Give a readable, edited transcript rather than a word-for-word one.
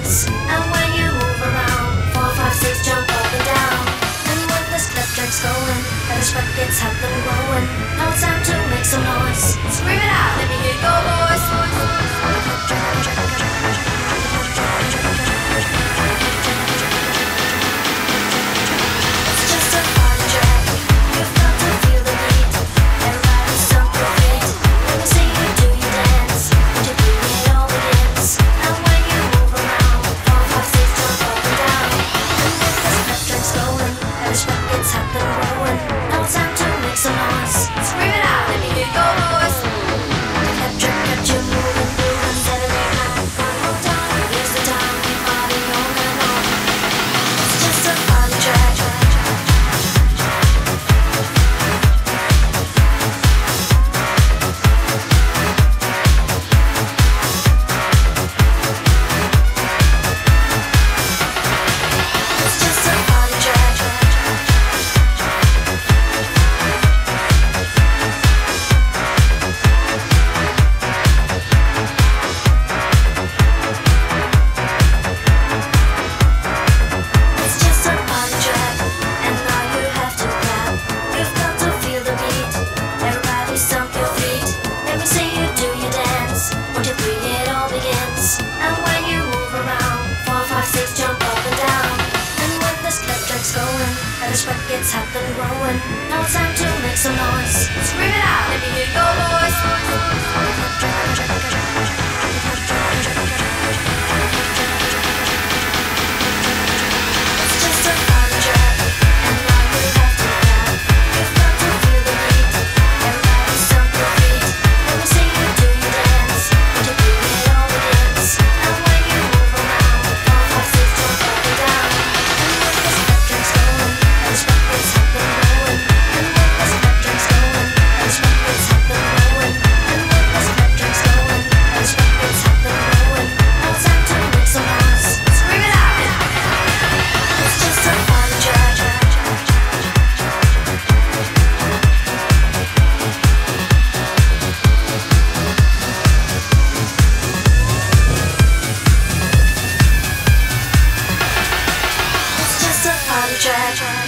dance. And when you move around, 4, 5, 6, jump up and down. And when this clap track's going, and the sweat gets hot and blowing, now it's time to make some noise. Scream it out, let me hear your voice. It's just a party track. You've got to feel the beat. Everybody stomp your feet. Let me see you do your dance. When you bring it all begins. And when you move around, 4, 5, 6, jump up and down. And when this clap track's going, and the sweat gets hot and blowing, now it's time to make some noise. Scream it out, let me hear your voice. The clap track got you moving, moving. Saturday night, one more time. Here's the time we party on and on. It's just a party track. It's just a party track. It's just a party track, and now you have to clap. You've got to feel the beat. Everybody stomp your feet. Let me see you do your dance. 1, 2, 3, it all begins. And when you move around, 4, 5, 6, jump up and down. And when this clap track's going, and the sweat gets hot and growing, now it's time to make some noise. Scream it out, let me hear your voice. It's just a party track, and now you have to clap. You've got to feel the beat. Everybody stomp your feet. Let me see you do your dance. 1, 2, 3, it all begins. And when you move around, 4, 5, 6, jump up and down. And when this clap track's going, and the sweat gets hot and blowing. And when this clap track's going, and the sweat gets hot and blowing. And when this clap track's going, and the sweat gets hot and blowing, now it's time to make some noise. Scream it out. It's just a party track. It's just a party track.